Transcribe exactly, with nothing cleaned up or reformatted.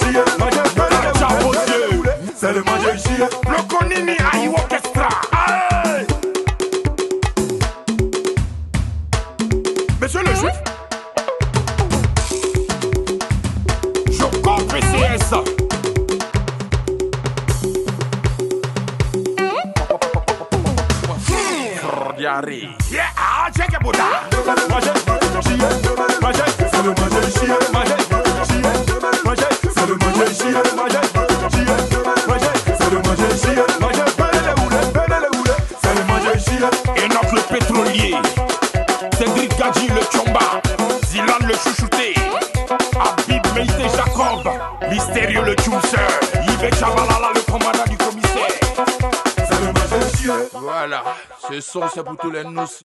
chier, manger, c'est le manger chier. Le Konini Aïe Orchestra. Aïe. Monsieur le juif, je compte P C S. Diarrhée. Yeah, ah, check it, Bouddha. Manger, chier, manger, c'est le manger chier, manger, chier, manger, c'est le manger chier, manger, chier, manger, c'est le manger chier, manger, pelle les houlets, pelle les houlets, c'est le manger chier. Enoch le pétrolier, Cédric Gadji le Tchomba, Zilan le chouchouté, Habib Meïté Jacob, Mystérieux le Tchousseur, Yves Chabalala le commandant du commissaire. C'est le manger chier. Voilà, ce son c'est pour tous les nous.